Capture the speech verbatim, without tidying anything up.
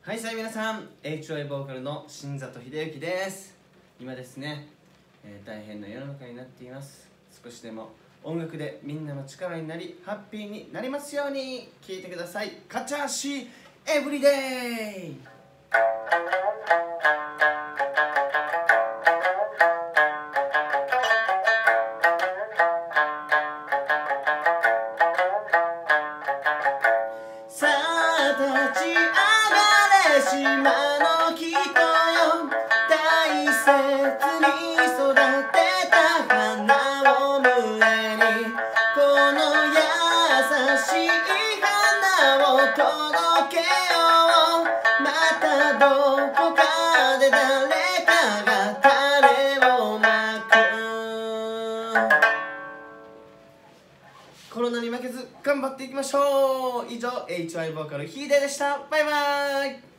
はい、さあ皆さん エイチワイ ボーカルの新里秀之です。今ですね、えー、大変な世の中になっています。少しでも音楽でみんなの力になりハッピーになりますように。聴いてください。カチャーシーエブリデイ。さあ立ち上がれ島の人よ、大切に育てた花を胸に、この優しい花を届けよう。またどこかで誰かが種をまく。コロナに負けず頑張っていきましょう。以上 エイチワイ ボーカルヒーデーでした。バイバーイ。